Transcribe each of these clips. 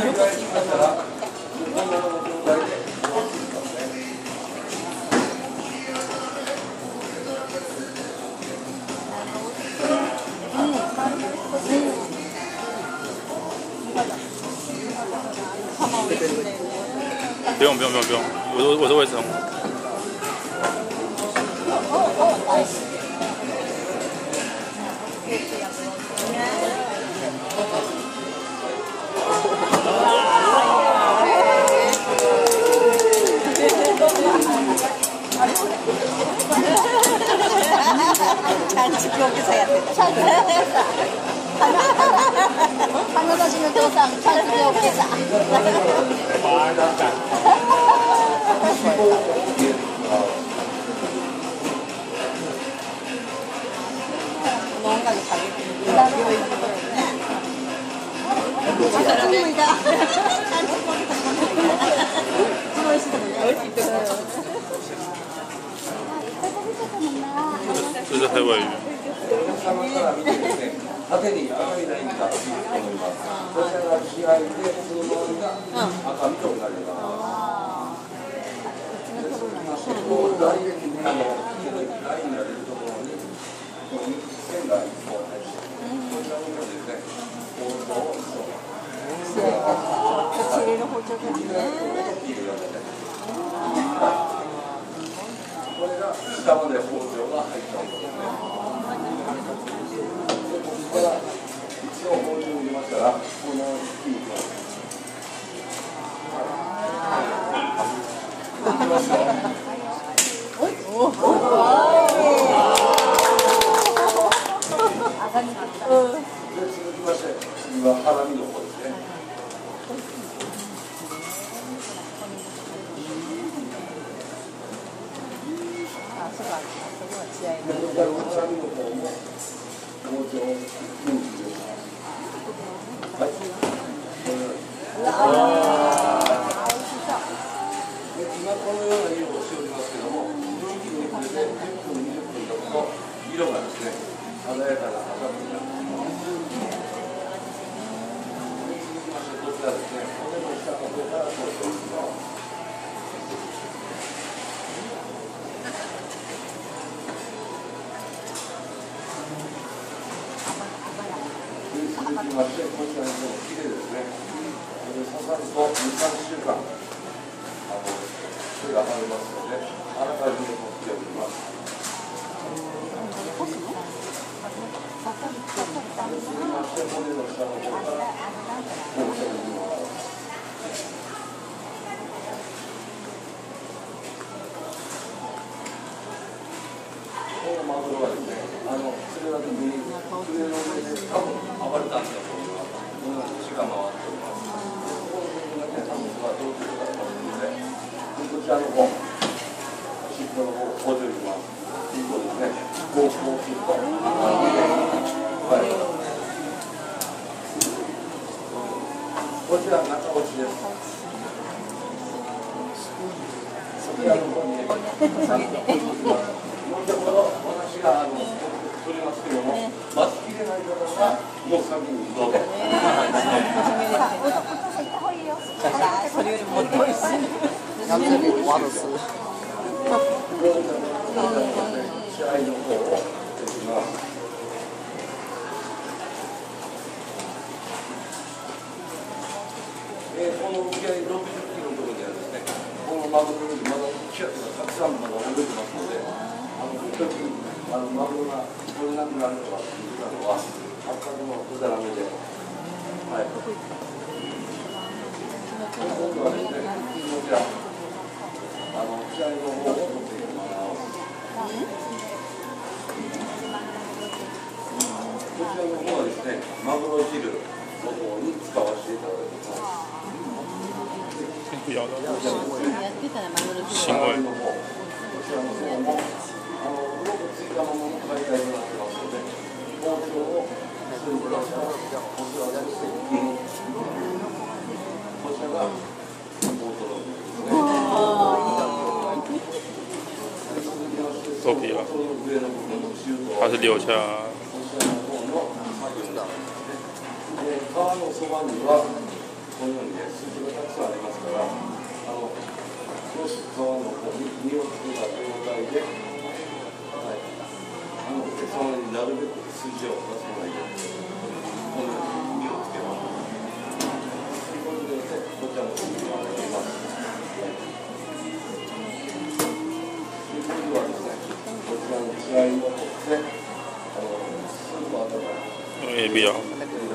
不用，我是会生。 漢字教育祭やってた。花出しの父さん、漢字教育祭。音楽下げてる。 这是黑尾鱼。 縦に赤いラインがついております。こちらが支配で、その周りが赤身となります。こうラインが出るところに線が一本入って、こちらの方ですね、包丁を口入れる包丁ですね。 これが下まで包丁が入ったものですね。ここから一応包丁を入れましたら、このピンクをいきますよ。で、続きまして、次はハラミの方ですね。今このような色をしておりますけども、10分20分経つと色がですね、鮮やかな赤くなります。続きましてこちらですね、骨の下の方からこうしていきます。続きましてこちらの方のヒレですね。刺さると2、3週間手が離れますので、あらかじめ取っておきます。続きまして骨の下の方からこうしておきます。このマグロはですね、釣れた時に船の上で多分暴れたんだと思います。このように血が回っております。この部分だけ多分はどういうことかと思うので、こちらの方、尻尾の方を補助します。尻尾ですね。こうすると、こちら中落ちです。そちらの方に私が取りますけども、待ちきれない方がもう先にどうぞ。 それよりもっと美味しい。 血合いの方をしていきます。この沖合60キロのところにはですね、このマグロにまだ気圧がたくさんまだ泳いでますので、時々マグロが取れなくなるとかって言ったのは、八角のくだらめで。はい。今度はですね、こちら、血合いの方を取っていきます。こちらの方はですね、マグロ汁の方に使わせていただきます。 不要的。 腥味。 こちらの方もうまくついたままの解体になってますので、包丁をするからしたら、こちらが接近。こちらが大トロですね。 豆皮了，还是留下。 こちらの方の作業になってますね。皮のそばにはこのように筋がたくさんありますから、少し皮の方に身をつけた状態で、はい、お客様になるべく筋を出さないように、このように身をつけます。これでこちらの筋があります。今度はですね、こちらの血合いを取って、スーパーとかエビや。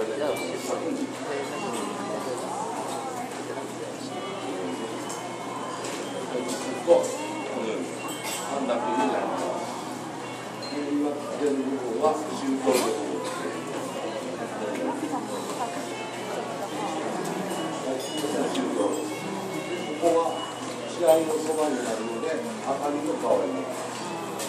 このように半濁になります。今つける部分は中等部分ですね。ここは血合いのそばになるので赤身の香りになります。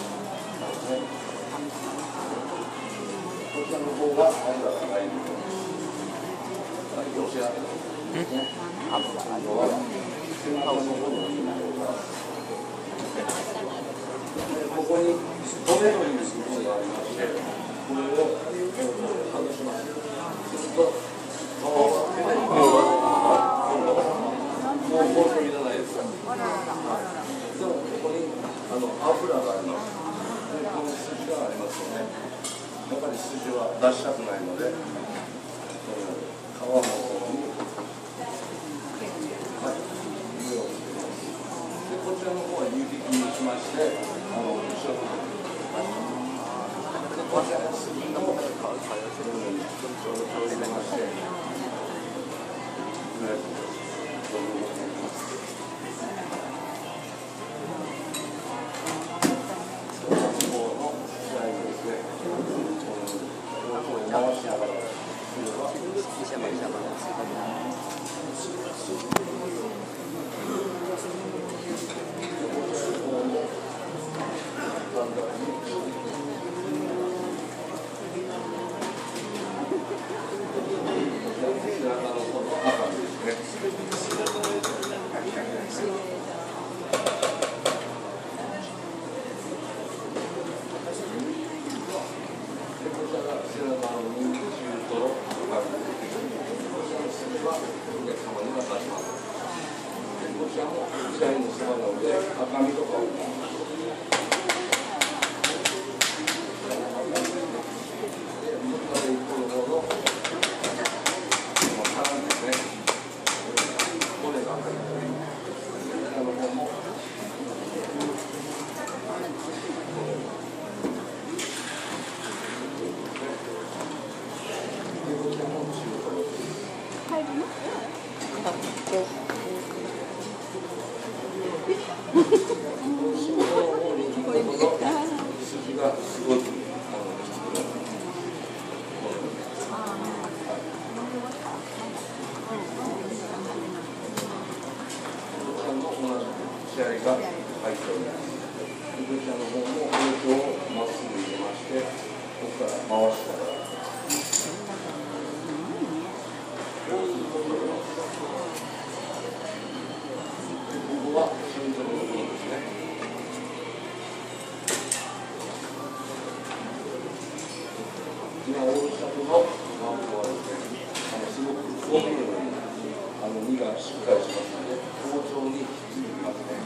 こちらの方が油がない部分です。こちらですね。油は背中の方になります。ここに骨という部分がありまして、これを外します。すると、皮は手でもう包丁いらないですから。でもここに油があります。で、この筋がありますよね。やっぱり筋は出したくないので、皮の方に、はい、上をつけます。で、こちらの方は湯引きにしまして、一緒にこちらの筋のこのように入れまして、回しながら、今おろしたてのマンゴーはですね、すごく太めのように身がしっかりしますので、包丁に引き継ぎますね。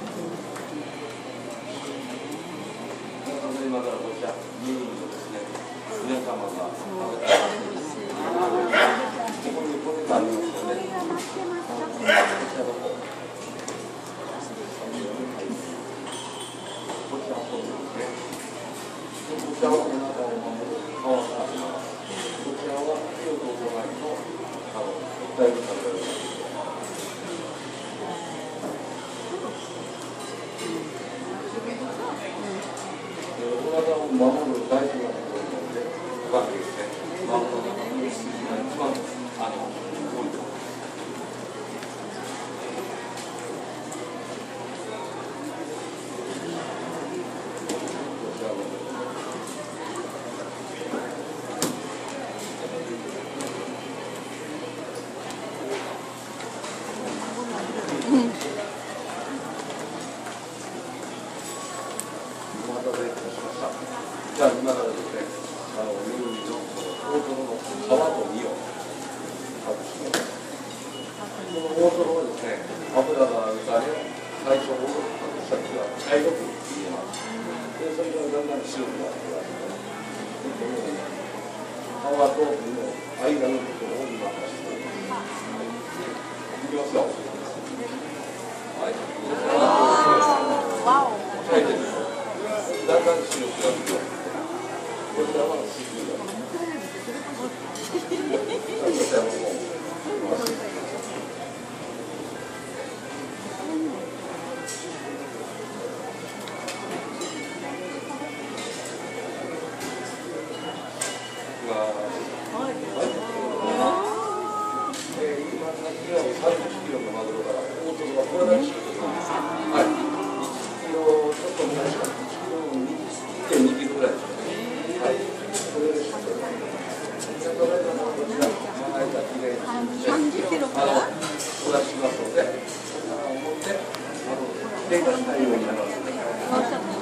今からこちらメインのですね、皆様が食べたいここに骨がありますので、こちらの方、こちらの方ですね。こちらはお腹を守る皮があります。こちらは火を通さないとだいぶ食べられます。お腹を守る大事なところなので、バッグですね。マグロの中の筋が一番多いです。こますよ。はい。 わお。 はい。だんだん白くなってよ。これからはシーフード。お出ししますので、持って、電化しないようになります。